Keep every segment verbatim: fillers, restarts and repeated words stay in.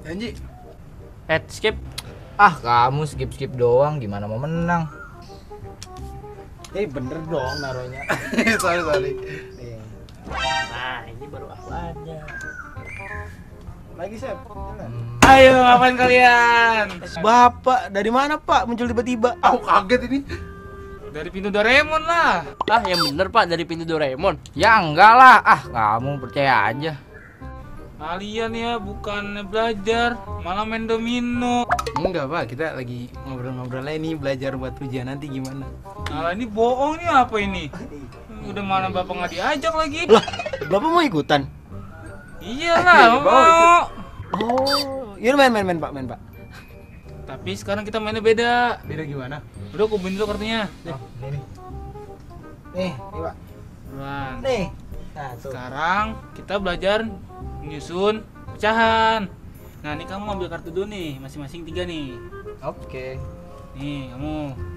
Janji. Head skip. Ah, kamu skip-skip doang, gimana mau menang? Eh bener dong naruhnya. sorry sorry. Nih. Nah, ini baru aku aja. Lagi Sep. Hmm. Ayo, ngapain kalian? Bapak dari mana Pak muncul tiba-tiba? Aku kaget ini. Dari pintu Doraemon lah. Ah, yang bener Pak, dari pintu Doraemon. Ya enggak lah, ah kamu percaya aja. Kalian ya bukan belajar, malah main domino. Enggak Pak, kita lagi ngobrol-ngobrol aja nih belajar buat ujian nanti gimana. Nah, ini bohong nih apa ini? Udah mana Bapak nggak diajak lagi? Lah, Bapak mau ikutan? Iyalah, Bawa mau. Oh, yaudah main main main Pak, main Pak. Tapi sekarang kita mainnya beda. Beda gimana? Udah kumpulin dulu kartunya. Nih, nih, nih. Nih, nih Pak. Buruan. Nih. Nah, tuh. Sekarang kita belajar menyusun pecahan. Nah, ini kamu ambil kartu dulu nih, masing-masing tiga nih. Oke. Nih, kamu.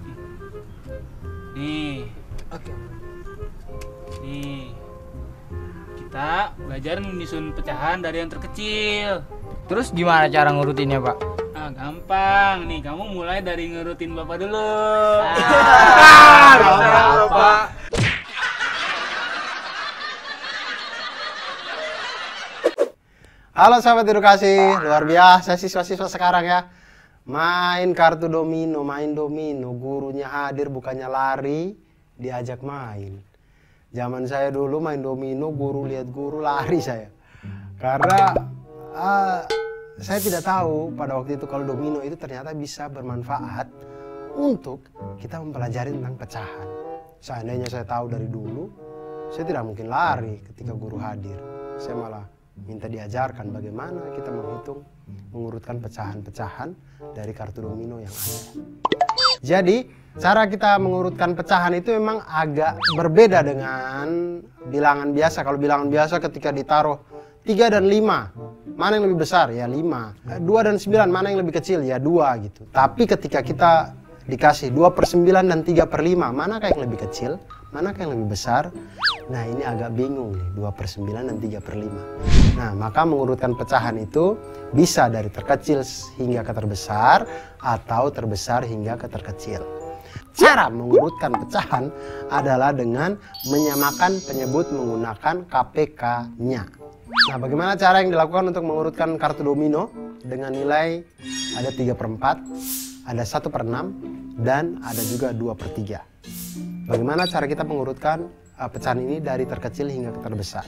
Nih, Oke. nih. Kita belajar menyusun pecahan dari yang terkecil. Terus gimana cara ngurutinnya, Pak? Ah, gampang. Nih, kamu mulai dari ngerutin Bapak dulu. Ah, Apa, Pak? Halo sahabat edukasi, luar biasa siswa-siswa sekarang ya. Main kartu domino, main domino, gurunya hadir bukannya lari, diajak main. Zaman saya dulu main domino, guru lihat guru lari saya. Karena uh, saya tidak tahu pada waktu itu kalau domino itu ternyata bisa bermanfaat untuk kita mempelajari tentang pecahan. Seandainya saya tahu dari dulu, saya tidak mungkin lari ketika guru hadir. Saya malah minta diajarkan bagaimana kita menghitung, mengurutkan pecahan-pecahan dari kartu domino yang ada. Jadi, cara kita mengurutkan pecahan itu memang agak berbeda dengan bilangan biasa. Kalau bilangan biasa ketika ditaruh tiga dan lima, mana yang lebih besar? Ya lima. dua dan sembilan, mana yang lebih kecil? Ya dua gitu. Tapi ketika kita dikasih dua per sembilan dan tiga per lima, manakah yang lebih kecil? Manakah yang lebih besar? Nah, ini agak bingung nih, dua per sembilan dan tiga per lima. Nah, maka mengurutkan pecahan itu bisa dari terkecil hingga ke terbesar atau terbesar hingga ke terkecil. Cara mengurutkan pecahan adalah dengan menyamakan penyebut menggunakan K P K-nya. Nah, bagaimana cara yang dilakukan untuk mengurutkan kartu domino? Dengan nilai ada tiga per empat, ada satu per enam, dan ada juga dua per tiga. Bagaimana cara kita mengurutkan uh, pecahan ini dari terkecil hingga ke terbesar?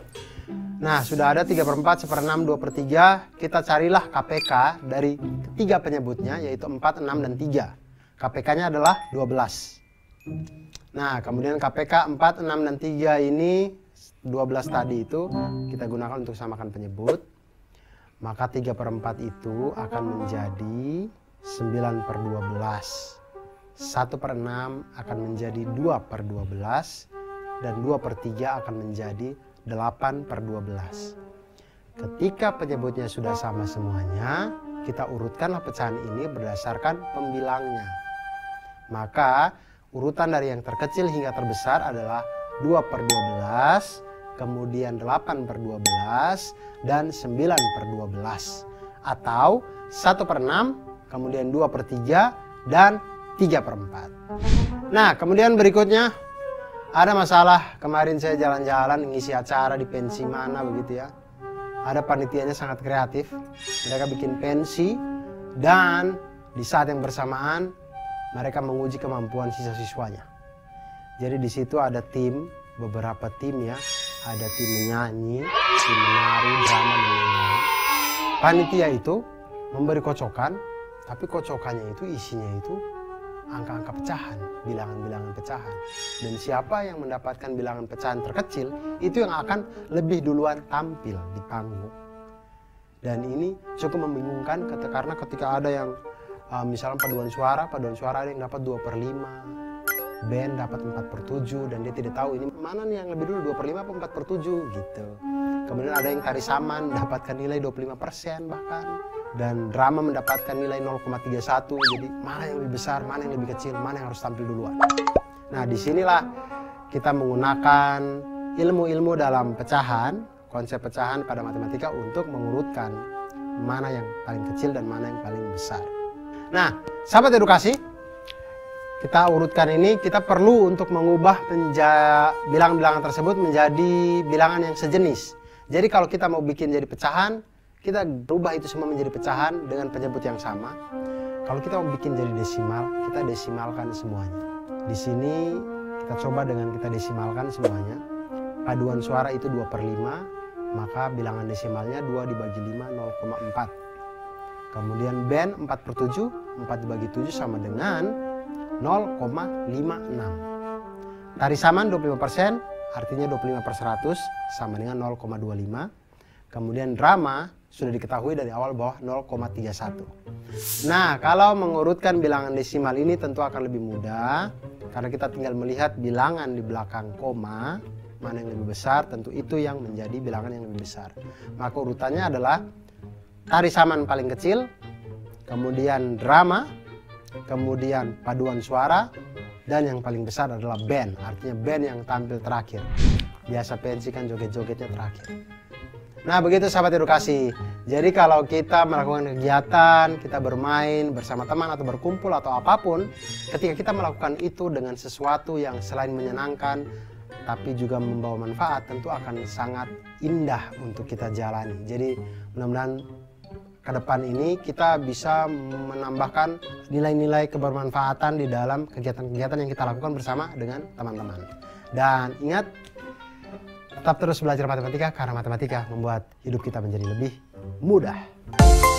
Nah, sudah ada tiga per empat, satu per enam, dua per tiga. Kita carilah K P K dari ketiga penyebutnya, yaitu empat, enam, dan tiga. K P K-nya adalah dua belas. Nah, kemudian K P K empat, enam, dan tiga ini, dua belas tadi itu kita gunakan untuk samakan penyebut. Maka tiga per empat itu akan menjadi sembilan per dua belas. satu per enam akan menjadi dua per dua belas. Dan dua per tiga akan menjadi delapan per dua belas. Ketika penyebutnya sudah sama semuanya, kita urutkanlah pecahan ini berdasarkan pembilangnya. Maka urutan dari yang terkecil hingga terbesar adalah dua per dua belas, kemudian delapan per dua belas, dan sembilan per dua belas. Atau satu per enam, kemudian dua per tiga, dan tiga per empat. Nah, kemudian berikutnya ada masalah. Kemarin saya jalan-jalan ngisi acara di pensi mana begitu ya. Ada panitianya sangat kreatif. Mereka bikin pensi dan di saat yang bersamaan mereka menguji kemampuan siswa-siswanya. Jadi di situ ada tim, beberapa tim ya. Ada tim menyanyi, tim menari, drama, dan lain-lain. Panitia itu memberi kocokan, tapi kocokannya itu isinya itu angka-angka pecahan, bilangan-bilangan pecahan. Dan siapa yang mendapatkan bilangan pecahan terkecil, itu yang akan lebih duluan tampil di panggung. Dan ini cukup membingungkan karena ketika ada yang uh, misalnya paduan suara, paduan suara ada yang dapat dua per lima, band dapat empat per tujuh, dan dia tidak tahu ini mana nih yang lebih dulu, dua per lima atau empat per tujuh gitu. Kemudian ada yang tari saman mendapatkan nilai dua puluh lima persen bahkan. Dan drama mendapatkan nilai nol koma tiga satu. Jadi mana yang lebih besar, mana yang lebih kecil, mana yang harus tampil duluan. Nah, disinilah kita menggunakan ilmu-ilmu dalam pecahan, konsep pecahan pada matematika untuk mengurutkan mana yang paling kecil dan mana yang paling besar. Nah, sahabat edukasi, kita urutkan ini, kita perlu untuk mengubah bilangan-bilangan tersebut menjadi bilangan yang sejenis. Jadi kalau kita mau bikin jadi pecahan, kita rubah itu semua menjadi pecahan dengan penyebut yang sama. Kalau kita mau bikin jadi desimal, kita desimalkan semuanya. Di sini kita coba dengan kita desimalkan semuanya. Paduan suara itu dua per lima, maka bilangan desimalnya dua dibagi lima, nol koma empat. Kemudian band empat per tujuh, empat dibagi tujuh sama dengan nol koma lima enam. Tari saman dua puluh lima persen, artinya dua puluh lima per seratus sama dengan nol koma dua lima. Kemudian drama sudah diketahui dari awal bahwa nol koma tiga satu. Nah, kalau mengurutkan bilangan desimal ini tentu akan lebih mudah karena kita tinggal melihat bilangan di belakang koma, mana yang lebih besar, tentu itu yang menjadi bilangan yang lebih besar. Maka urutannya adalah tari saman paling kecil, kemudian drama, kemudian paduan suara, dan yang paling besar adalah band, artinya band yang tampil terakhir. Biasa pensi kan joget-jogetnya terakhir. Nah, begitu sahabat edukasi. Jadi kalau kita melakukan kegiatan, kita bermain bersama teman atau berkumpul atau apapun, ketika kita melakukan itu dengan sesuatu yang selain menyenangkan tapi juga membawa manfaat, tentu akan sangat indah untuk kita jalani. Jadi mudah-mudahan ke depan ini kita bisa menambahkan nilai-nilai kebermanfaatan di dalam kegiatan-kegiatan yang kita lakukan bersama dengan teman-teman. Dan ingat, tetap terus belajar matematika karena matematika membuat hidup kita menjadi lebih mudah.